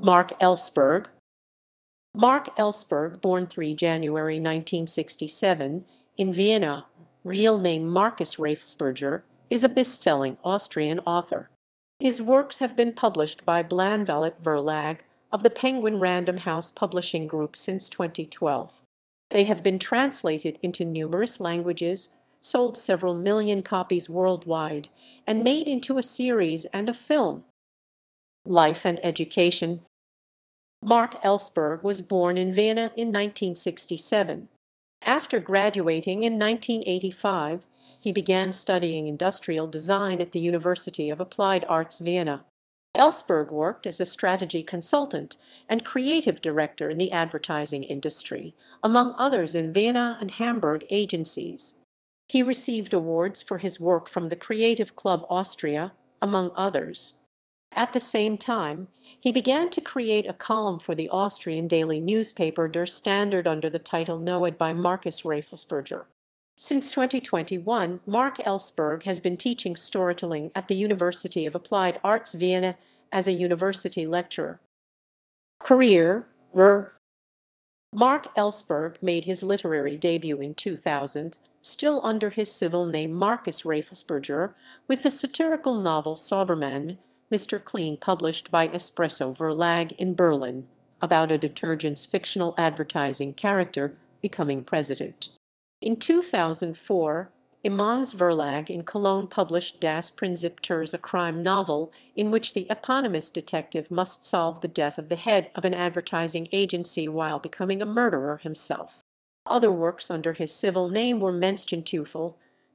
Marc Elsberg. Marc Elsberg, born 3 January 1967, in Vienna, real name Marcus Rafelsberger, is a best-selling Austrian author. His works have been published by Blanvalet Verlag of the Penguin Random House Publishing Group since 2012. They have been translated into numerous languages, sold several million copies worldwide, and made into a series and a film. Life and education. Marc Elsberg was born in Vienna in 1967. After graduating in 1985, he began studying industrial design at the University of Applied Arts Vienna. Elsberg worked as a strategy consultant and creative director in the advertising industry, among others in Vienna and Hamburg agencies. He received awards for his work from the Creative Club Austria, among others. At the same time, he began to create a column for the Austrian daily newspaper Der Standard under the title Noed by Marcus Rafelsberger. Since 2021, Marc Elsberg has been teaching storytelling at the University of Applied Arts Vienna as a university lecturer. Career. Marc Elsberg made his literary debut in 2000, still under his civil name Marcus Rafelsberger, with the satirical novel Saubermann, Mr. Clean, published by Espresso Verlag in Berlin, about a detergent's fictional advertising character becoming president. In 2004, Imans Verlag in Cologne published Das Prinzip, a crime novel in which the eponymous detective must solve the death of the head of an advertising agency while becoming a murderer himself. Other works under his civil name were Menschenteufel,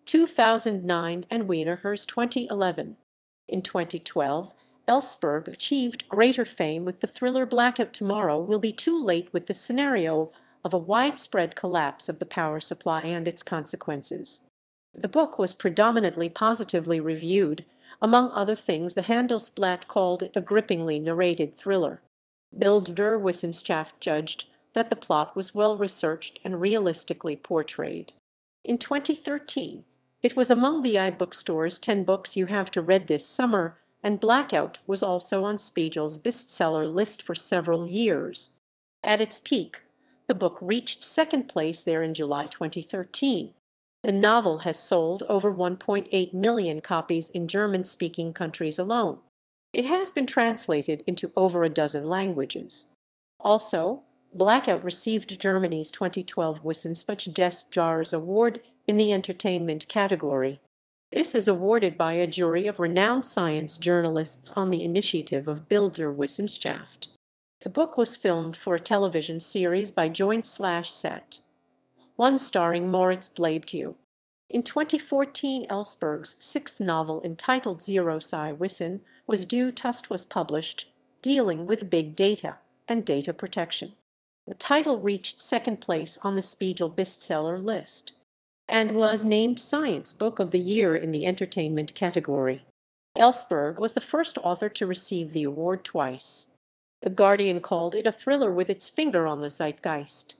2009, and Wienerhers, 2011. In 2012, Elsberg achieved greater fame with the thriller Blackout Tomorrow Will Be Too Late, with the scenario of a widespread collapse of the power supply and its consequences. The book was predominantly positively reviewed. Among other things, the Handelsblatt called it a grippingly narrated thriller. Bild der Wissenschaft judged that the plot was well-researched and realistically portrayed. In 2013, it was among the iBookstore's 10 books you have to read this summer, and Blackout was also on Spiegel's bestseller list for several years. At its peak, the book reached second place there in July 2013. The novel has sold over 1.8 million copies in German-speaking countries alone. It has been translated into over a dozen languages. Also, Blackout received Germany's 2012 Wissenschaft des Jahres Award in the entertainment category. This is awarded by a jury of renowned science journalists on the initiative of Bild der Wissenschaft. The book was filmed for a television series by Joint/Set, one starring Moritz Bleibtreu. In 2014, Elsberg's sixth novel, entitled Zero Psi Wissen, was due was published, dealing with big data and data protection. The title reached second place on the Spiegel bestseller list and was named Science Book of the Year in the entertainment category. Elsberg was the first author to receive the award twice. The Guardian called it a thriller with its finger on the zeitgeist.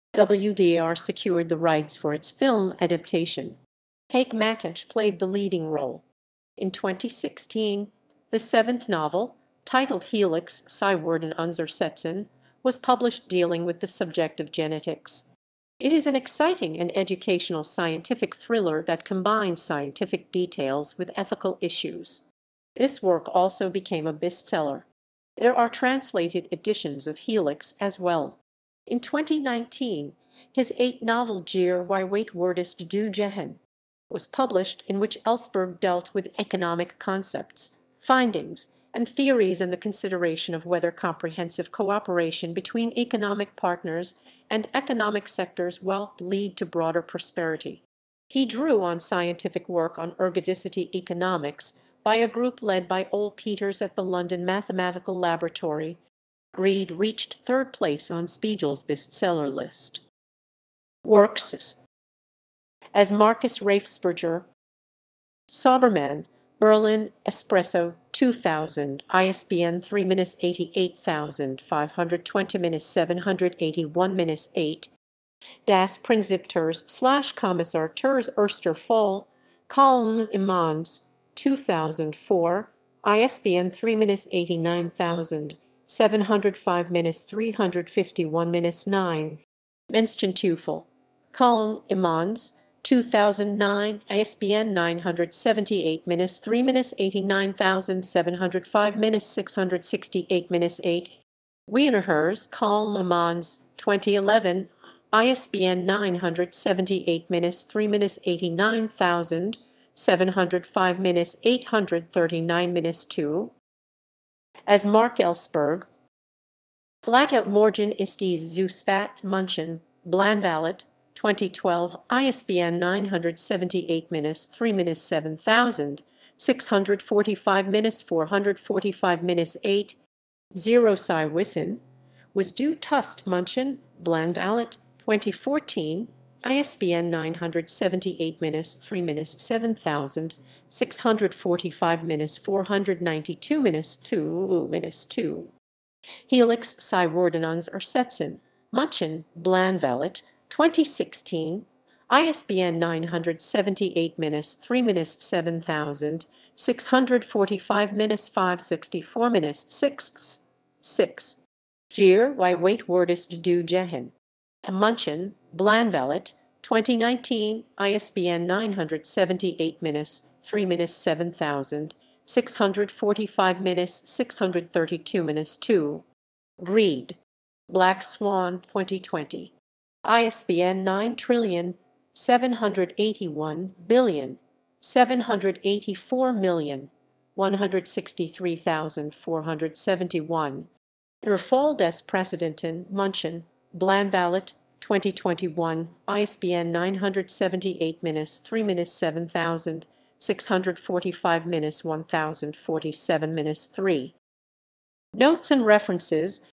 WDR secured the rights for its film adaptation. Heike Mackich played the leading role. In 2016, the seventh novel, titled Helix, Sie werden unser Setzen, was published, dealing with the subject of genetics. It is an exciting and educational scientific thriller that combines scientific details with ethical issues. This work also became a bestseller. There are translated editions of Helix as well. In 2019, his eighth-novel Gier wie weit wurdest du gehen was published, in which Elsberg dealt with economic concepts, findings, and theories, and the consideration of whether comprehensive cooperation between economic partners and economic sectors will lead to broader prosperity. He drew on scientific work on ergodicity economics by a group led by Ole Peters at the London Mathematical Laboratory. Reed reached third place on Spiegel's bestseller list. Works as Marcus Rafelsberger. Saubermann, Berlin, Espresso, 2000, ISBN 3-88520-781-8. Das Prinzip /Kommissar Turs Erster Fall, Colin Imans, 2004, ISBN 3-89000. 705 351 9. Menstentufel. Colin Imans, 2009, ISBN 978-3-89705 668 Wienerhers, Colin Imans, 2011, ISBN 978-3-89705 839 As Marc Elsberg. Blackout Morgen ist die Zusfat Munchen, Blanvalet, 2012, ISBN 978-3-7000 645-445-8 0 Cy Wissen, was du Tust Munchen, Blanvalet, 2014, ISBN 978-3-7000 645-492-2 Helix Cy Wordinans Ersetzen, Munchen, Blanvalet, 2016, ISBN 978-3-7000 645-564 6 Vier Why Wait Wordist du Jehen, Munchen, Blanvalet, 2019, ISBN 978-3-7000 645-632 Reed. Black Swan, 2020. ISBN 9781784163471 Fall des Präsidenten, Munchen, Blanvalet, 2021, ISBN 978-3-7000 645-1047-3 Notes and references.